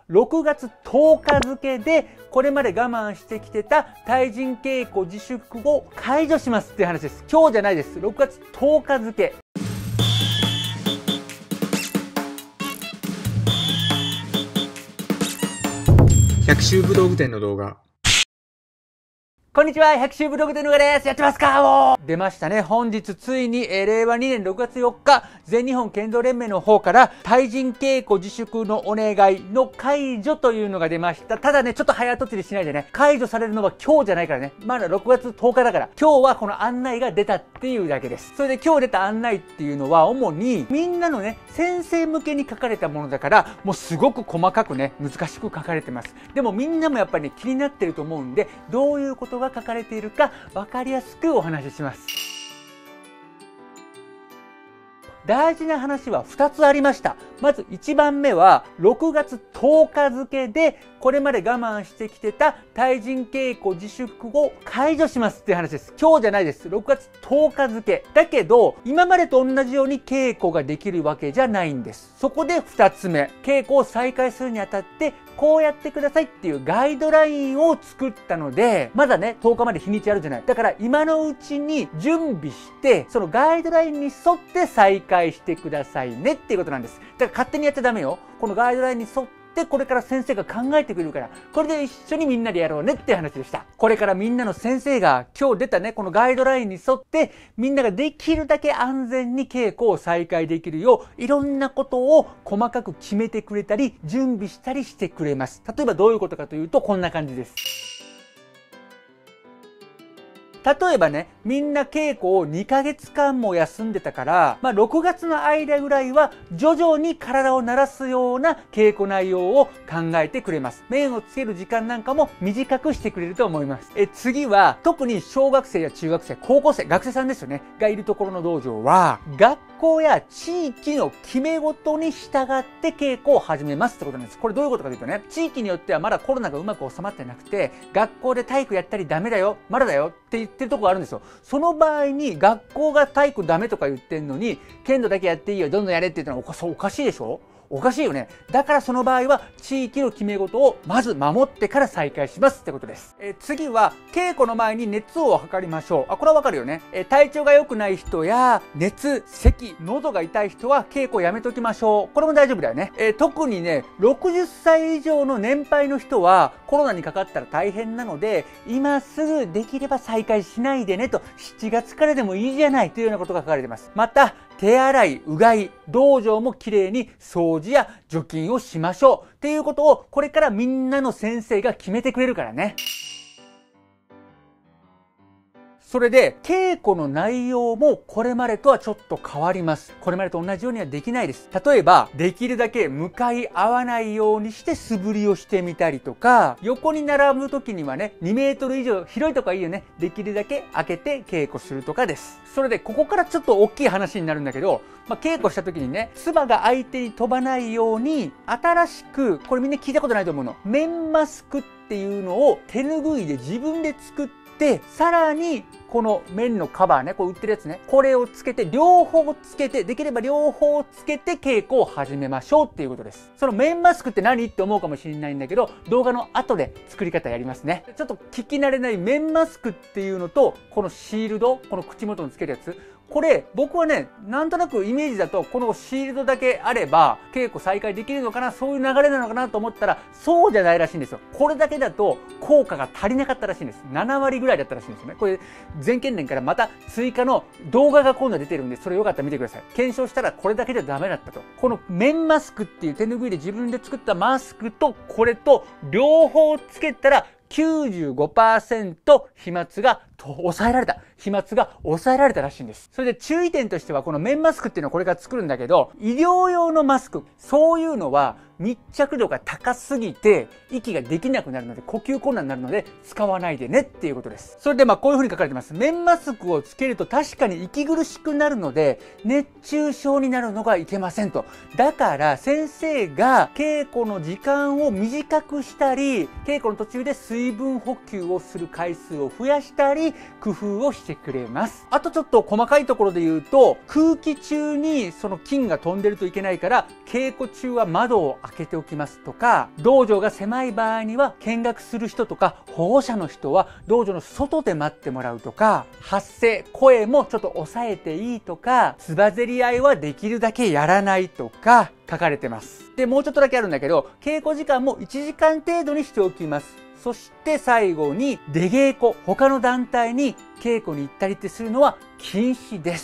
6月10日付でこれまで我慢してきてた対人稽古自粛を解除しますっていう話です。今日じゃないです。6月10日付。 百秋武道具店の動画。 こんにちは、百秋武道具店の動画です。やってますか？出ましたね。本日ついに、令和2年6月4日、全日本剣道連盟の方から、対人稽古自粛のお願いの解除というのが出ました。ただね、ちょっと早とちりしないでね、解除されるのは今日じゃないからね。まだ6月10日だから、今日はこの案内が出たっていうだけです。それで今日出た案内っていうのは、主にみんなのね、先生向けに書かれたものだから、もうすごく細かくね、難しく書かれてます。でもみんなもやっぱりね、気になってると思うんで、どういうことが書かれているか分かりやすくお話しします。大事な話は2つありました。まず1番目は6月10日付でこれまで我慢してきてた対人稽古自粛を解除しますっていう話です。今日じゃないです。6月10日付。だけど今までと同じように稽古ができるわけじゃないんです。そこで2つ目。稽古を再開するにあたってこうやってくださいっていうガイドラインを作ったので、まだね、10日まで日にちあるじゃない。だから今のうちに準備して、そのガイドラインに沿って再開してくださいねっていうことなんです。だから勝手にやっちゃダメよ。このガイドラインに沿ってこれから先生が考えてくれるから、これで一緒にみんなでやろうねって話でした。これからみんなの先生が今日出たね、このガイドラインに沿ってみんなができるだけ安全に稽古を再開できるよう、いろんなことを細かく決めてくれたり、準備したりしてくれます。例えばどういうことかというと、こんな感じです。例えばね、みんな稽古を2ヶ月間も休んでたから、6月の間ぐらいは徐々に体を慣らすような稽古内容を考えてくれます。面をつける時間なんかも短くしてくれると思います。次は、特に小学生や中学生、高校生、学生さんですよね、がいるところの道場は、学校や地域の決め事に従って稽古を始めますってことなんです。これどういうことかというとね、地域によってはまだコロナがうまく収まってなくて、学校で体育やったりダメだよ、まだだよって言ってるところがあるんですよ。その場合に学校が体育ダメとか言ってんのに、剣道だけやっていいよ、どんどんやれって言ったのはおかしいでしょ？おかしいよね。だからその場合は地域の決め事をまず守ってから再開しますってことです。次は稽古の前に熱を測りましょう。これはわかるよね。体調が良くない人や熱、咳、喉が痛い人は稽古をやめときましょう。これも大丈夫だよね。特にね、60歳以上の年配の人はコロナにかかったら大変なので、今すぐできれば再開しないでねと、7月からでもいいじゃないというようなことが書かれています。また、手洗い、うがい、道場もきれいに掃除や除菌をしましょうっていうことをこれからみんなの先生が決めてくれるからね。それで稽古の内容もこれまでとはちょっと変わります。これまでと同じようにはできないです。例えばできるだけ向かい合わないようにして素振りをしてみたりとか、横に並ぶ時にはね、2メートル以上広いとかいいよね。できるだけ開けて稽古するとかです。それでここからちょっと大きい話になるんだけど、稽古した時にね、唾が相手に飛ばないように新しく、これみんな聞いたことないと思うの、面マスクっていうのを手ぬぐいで自分で作って、さらにこの面のカバーね、こう売ってるやつね、これをつけて、両方つけて、できれば両方つけて稽古を始めましょうっていうことです。その面マスクって何って思うかもしれないんだけど、動画の後で作り方やりますね。ちょっと聞き慣れない面マスクっていうのと、このシールド、この口元につけるやつ、これ僕はね、なんとなくイメージだとこのシールドだけあれば稽古再開できるのかな、そういう流れなのかなと思ったらそうじゃないらしいんですよ。これだけだと効果が足りなかったらしいんです。7割ぐらいだったらしいんですよね。これ前県連からまた追加の動画が今度出てるんで、それよかったら見てください。検証したらこれだけじゃダメだったと。この面マスクっていう手ぬぐいで自分で作ったマスクとこれと両方つけたら95% 飛沫が抑えられた。飛沫が抑えられたらしいんです。それで注意点としては、この面マスクっていうのをこれから作るんだけど、医療用のマスク、そういうのは密着度が高すぎて息ができなくなるので、呼吸困難になるので使わないでねっていうことです。それでこういう風に書かれてます。面マスクをつけると確かに息苦しくなるので熱中症になるのがいけませんと。だから先生が稽古の時間を短くしたり、稽古の途中で水分補給をする回数を増やしたり、 に工夫をしてくれます。あとちょっと細かいところで言うと、空気中にその菌が飛んでるといけないから、稽古中は窓を開けておきますとか、道場が狭い場合には見学する人とか保護者の人は道場の外で待ってもらうとか、発声、声もちょっと抑えていいとか、つばぜり合いはできるだけやらないとか書かれてます。で、もうちょっとだけあるんだけど、稽古時間も1時間程度にしておきます。そして最後に出稽古、他の団体に稽古に行ったりってするのは禁止です。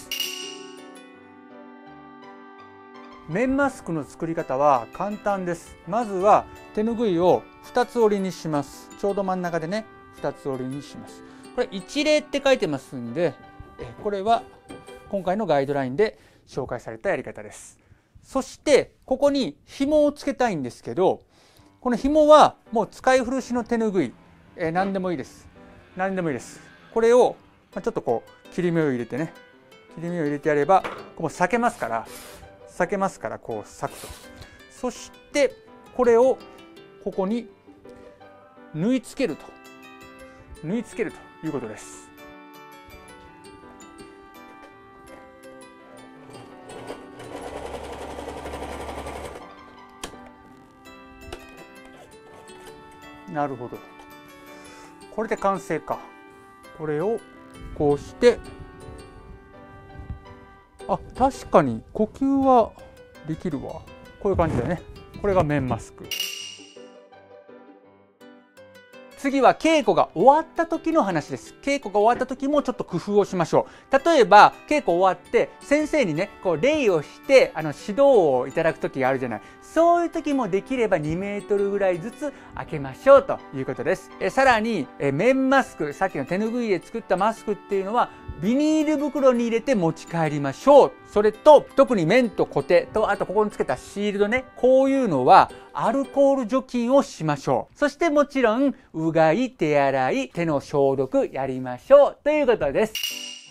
面マスクの作り方は簡単です。まずは手ぬぐいを2つ折りにします。ちょうど真ん中でね、2つ折りにします。これ一例って書いてますんで、これは今回のガイドラインで紹介されたやり方です。そしてここに紐をつけたいんですけど、この紐はもう使い古しの手ぬぐい、何でもいいです。何でもいいです。これをちょっとこう切り目を入れてね、切り目を入れてやればこう裂けますから、こう裂くと。そしてこれをここに縫い付けるということです。なるほど。これで完成か。これをこうして、あ、確かに呼吸はできるわ。こういう感じだよね。これが面マスク。次は稽古が終わった時の話です。稽古が終わった時もちょっと工夫をしましょう。例えば稽古終わって先生にね、こう礼をして指導をいただく時があるじゃない。そういう時もできれば2メートルぐらいずつ開けましょうということです。さらに面マスク、さっきの手ぬぐいで作ったマスクっていうのはビニール袋に入れて持ち帰りましょう。それと特に面とコテと、あとここにつけたシールドね、こういうのはアルコール除菌をしましょう。そしてもちろんうがい、手洗い、手の消毒やりましょうということです。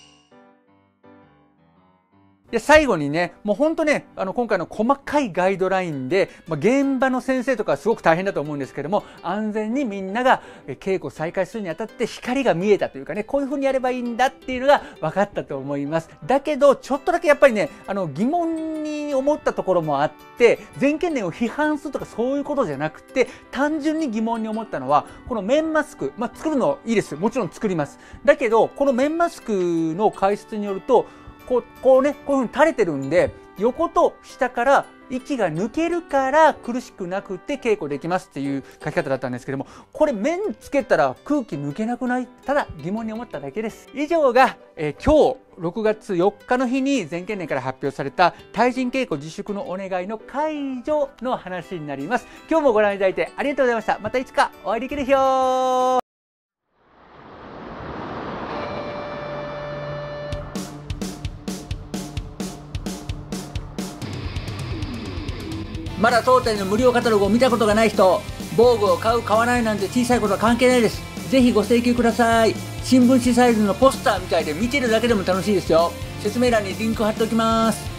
で、最後にね、もうほんとね、今回の細かいガイドラインで、現場の先生とかはすごく大変だと思うんですけども、安全にみんなが稽古再開するにあたって光が見えたというかね、こういう風にやればいいんだっていうのが分かったと思います。だけど、ちょっとだけやっぱりね、疑問に思ったところもあって、全県連を批判するとかそういうことじゃなくて、単純に疑問に思ったのは、この面マスク、作るのいいです。もちろん作ります。だけど、この面マスクの解説によると、こうね、こういう風に垂れてるんで、横と下から息が抜けるから苦しくなくて稽古できますっていう書き方だったんですけども、これ面つけたら空気抜けなくない？ただ疑問に思っただけです。以上が、今日6月4日の日に全県連から発表された対人稽古自粛のお願いの解除の話になります。今日もご覧いただいてありがとうございました。またいつかお会いできる日よ。まだ当店の無料カタログを見たことがない人、防具を買う買わないなんて小さいことは関係ないです。ぜひご請求ください。新聞紙サイズのポスターみたいで見てるだけでも楽しいですよ。説明欄にリンク貼っておきます。